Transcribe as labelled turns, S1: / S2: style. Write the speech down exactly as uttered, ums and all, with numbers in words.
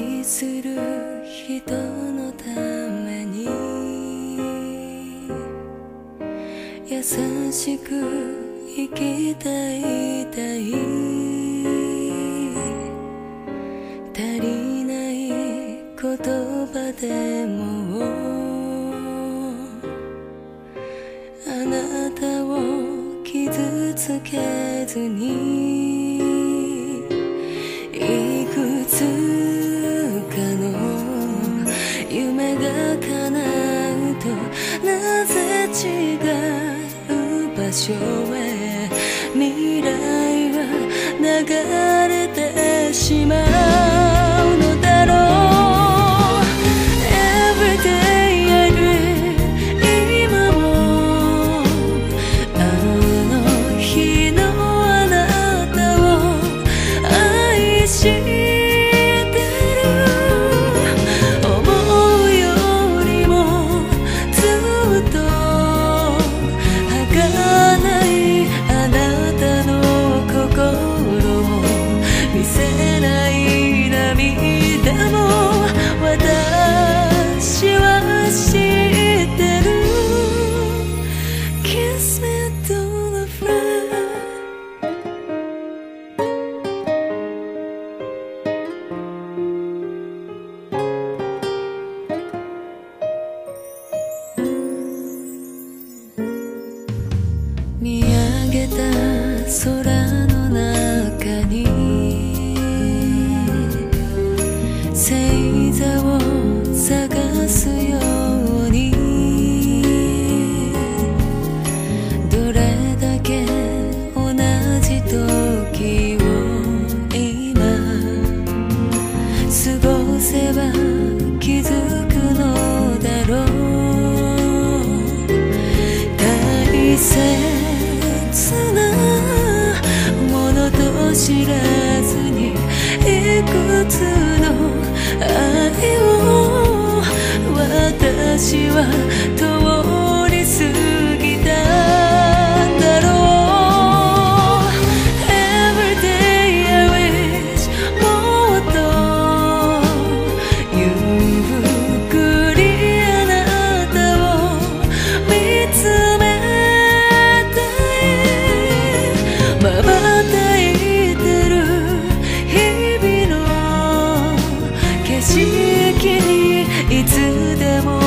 S1: 愛する人のために優しく生きたいたい、足りない言葉でもあなたを傷つけずに、いくつかの夢が叶うとなぜ違う場所へ未来は流れてしまうのだろう。 Every day I dream 今もあの日のあなたを愛して見上げた空の中に星座を探すように、どれだけ同じ時を今過ごせば気づくのだろう。大切知らずにいくつの愛を私は通り過ぎたんだろう。 Every day I wish もっとゆっくりあなたを見つめたい、まばたい景色にいつでも